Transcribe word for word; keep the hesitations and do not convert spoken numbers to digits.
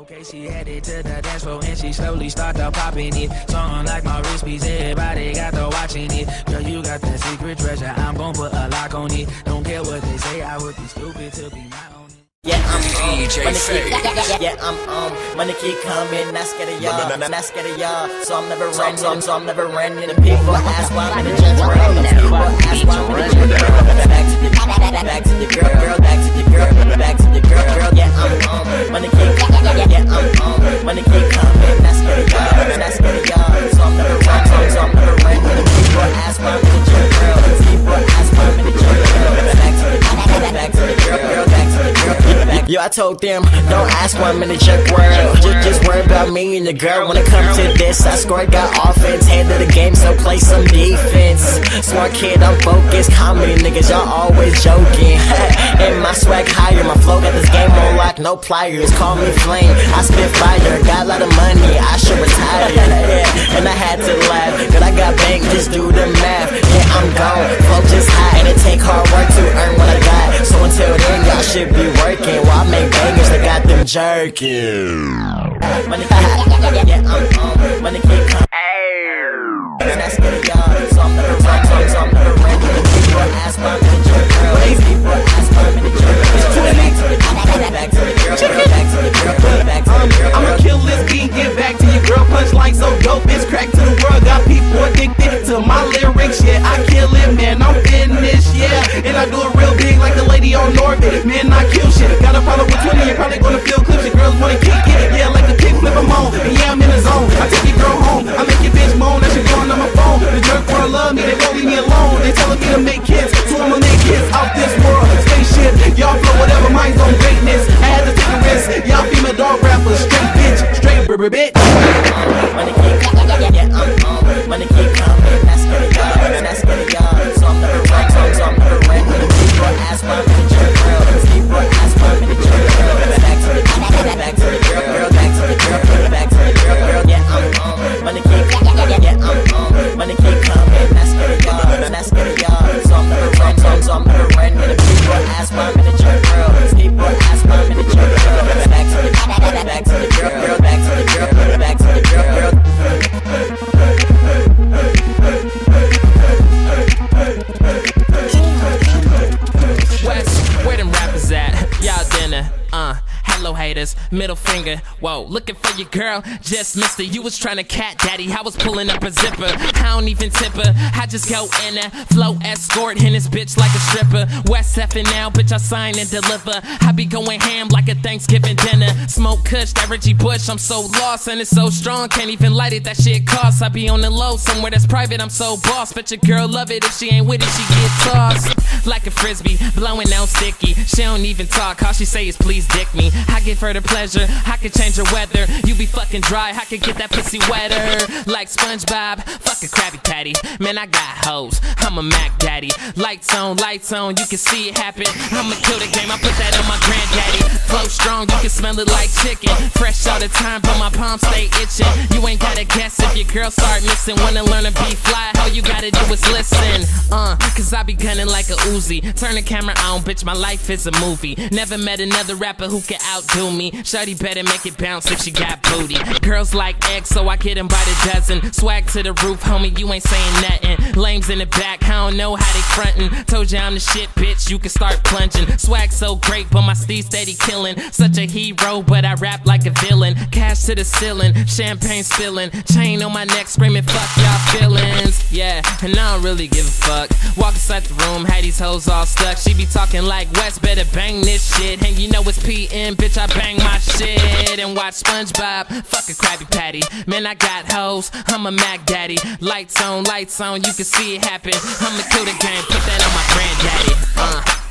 Okay, she headed to the dance floor and she slowly started popping it. Song like my wrist piece, everybody got to watching it. Girl, you got the secret treasure, I'm gon' put a lock on it. Don't care what they say, I would be stupid to be my own. Yeah, I'm um, money keep, yeah, yeah, I'm um, money keep coming, not scared of y'all, not scared of y'all. So I'm never running, so I'm, so I'm never running. And people ask why I'm in the gym, people ask why I'm in the gym. Back to the, back to the girl, girl, back to the girl, back to the girl, girl. Yeah, I'm um, money keep, yeah, I'm um, money keep coming, not scared of y'all, not scared of y'all. So I'm never running, so, so I'm never running. And people ask why I'm in the gym, girl, people ask why I'm in the gym, girl. Back to the, back to the girl, girl, back to the girl. Yo, I told them, don't ask why I'm in the jerk world. Just, just worry about me and the girl. When it comes to this, I score, got offense. Handle the game, so play some defense. Smart kid, I'm focused. Comedy niggas, y'all always joking. And my swag higher, my flow got this game on lock, no pliers. Call me flame, I spit fire. Got a lot of money, I should retire. Yeah, and I had to laugh, cause I got bank, just do the math. Yeah, I'm gone, flow just high, and it take hard work to earn what I got. So until then, y'all should be working. While I make bangers, I got them jerking. Money keep, yeah, I'm um, money keep coming. And that's good, y'all. So I'm never run, so, so I'm never ready. People ask why I'm in the jerk, girl. People ask why I'm in the jerk, girl. Back to the, back to the girl, girl. Back to the girl, girl. Back to the girl, girl. I'ma kill this beat, get back to your girl. Punchline so dope, it's crack to the world. Got people addicted to my lyrics, yeah. I kill it, man. I'm finished, yeah. And I do it real big like the lady on Norbit. Man, I kill shit. Got a problem with twenty, you're probably gonna feel clips. Your girls wanna kick it, yeah, like the kick flip, I'm on. And yeah, I'm in the zone. I take your girl home, I make your bitch moan. That shit going on my phone. The jerk wanna love me, they won't leave me alone. They telling me to make kids, so I'ma make kids out this world. Spaceship, y'all flow whatever, mine's on greatness. I had to take a risk, y'all female dog rappers. Straight bitch, straight b bitch. Money keep, yeah, I'm on. Money keep coming, that's good, y'all. That's good, y'all. So I'm never run, so, so I'm never run. People ask why I'm in the jerk, girl. People ask why I'm in the jerk, girl. Back to the, back to the girl, girl. Back to the girl, girl. Back to the girl, girl. Yeah, I'm on. Money keep, yeah, I'm on. Money keep coming, that's good, y'all. That's good, y'all. So I'm never run, so, so I'm never run. People ask why I'm in the jerk, girl. People ask why I'm in the jerk, girl. Back to the, back to the girl, girl. Back to the girl, girl. Back to the girl, girl. West, where them rappers at? Y'all dinner, uh hello haters, middle finger, whoa, looking for your girl, just missed her. You was trying to cat daddy, I was pulling up a zipper. I don't even tip her, I just go in there, flow escort, in this bitch like a stripper. West effing now, bitch, I sign and deliver. I be going ham like a Thanksgiving dinner. Smoke kush, that Richie Bush, I'm so lost and it's so strong, can't even light it, that shit costs. I be on the low, somewhere that's private, I'm so boss. Bet your girl love it, if she ain't with it, she get tossed like a frisbee, blowing out sticky. She don't even talk, all she say is please dick me. I give her the pleasure, I can change her weather. You be fucking dry, I can get that pussy wetter. Like SpongeBob, fuck a Krabby Patty. Man, I got hoes, I'm a Mac Daddy. Lights on, lights on, you can see it happen. I'ma kill the game, I put that on my granddaddy. Flow strong, you can smell it like chicken. Fresh all the time, but my palms stay itching. You ain't gotta guess if your girl start missing. Wanna learn to be fly, all you gotta do is listen. Uh, cause I be gunning like a Uzi. Turn the camera on, bitch, my life is a movie. Never met another rapper who can outdo me. Shawty better make it bounce if she got booty. Girls like eggs, so I get them by the dozen. Swag to the roof, homie, you ain't saying nothing. Lames in the back, I don't know how they frontin'. Told ya I'm the shit, bitch, you can start plunging. Swag so great, but my steez steady killing. Such a hero, but I rap like a villain. Cash to the ceiling, champagne spilling. Chain on my neck, screaming fuck y'all feelings. Yeah, and I don't really give a fuck. Walk inside the room, had these hoes all stuck. She be talking like West, better bang this shit. And you know it's P M, bitch, I bang my shit. And watch SpongeBob, fuck a Krabby Patty. Man, I got hoes, I'm a Mac Daddy. Lights on, lights on, you can see it happen. I'ma kill the game, put that on my granddaddy. Uh